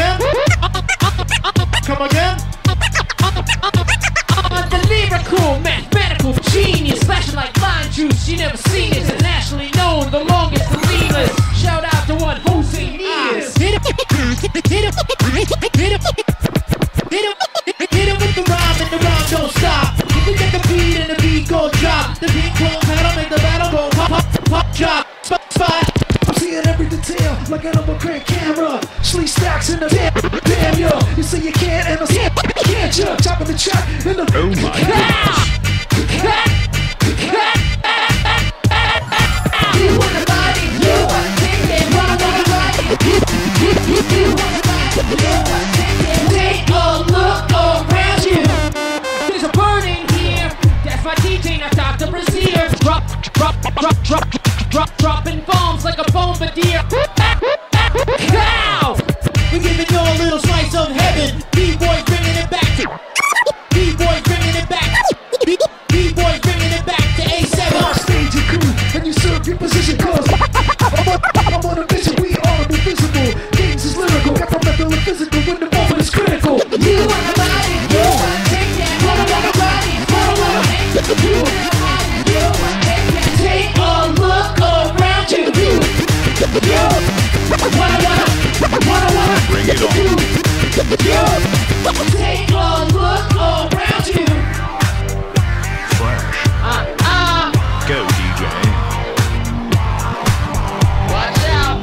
again? Come again? The lyrical, mathematical genius, flashing like lime juice. You never seen it. Internationally known, the longest, the leanest. Shout out to one Jose Nias. Hit him with the rhyme and the rhyme don't stop. If we get the beat and the beat go drop, the beat won't pedal, make the battle go pop, pop, pop, drop, spot. I'm seeing every detail like an overcrank camera. Sleeve stacks in the damn yo. You say you can't and I can't you? Chopping the track in the Oh my goodness. You wanna body, you wanna take it, wanna ride it. You wanna body, you wanna take it. Take a look around you. There's a burning here. That's my DJ, not Dr. Brazier. Dropping bombs like a bombardier. Ow! We're giving you a little slice of heaven. B-boys bringing it back to. B-boys bringing it back. B-boys bringing it back to A7. on stage you cool and you serve your position cause I'm on a mission, we are invisible. Games is lyrical, got my mental and physical when the moment is critical. You wanna ride it, you wanna take that. Wanna ride it, wanna make it. You wanna ride it, you wanna take that. Take a look around you. You wanna Bring it on. take a look around you. Fresh. Go DJ. Watch out.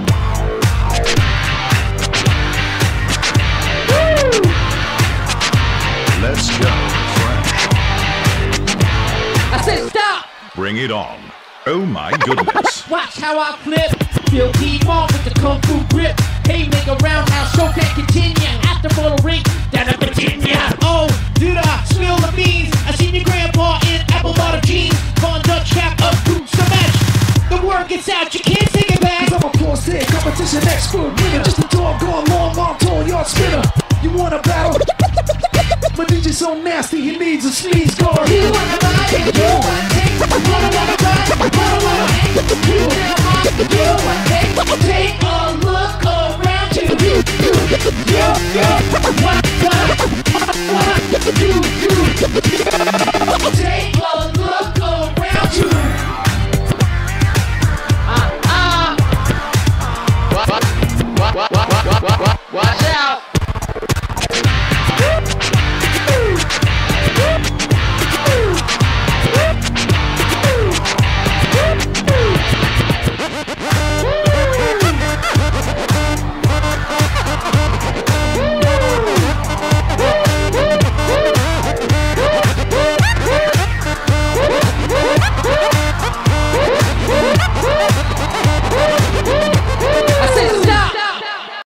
Let's go. Fresh. I said stop. Bring it on. Oh my goodness. Watch how I flip. Feel P-Mark with the kung fu grip. Hey, make a roundhouse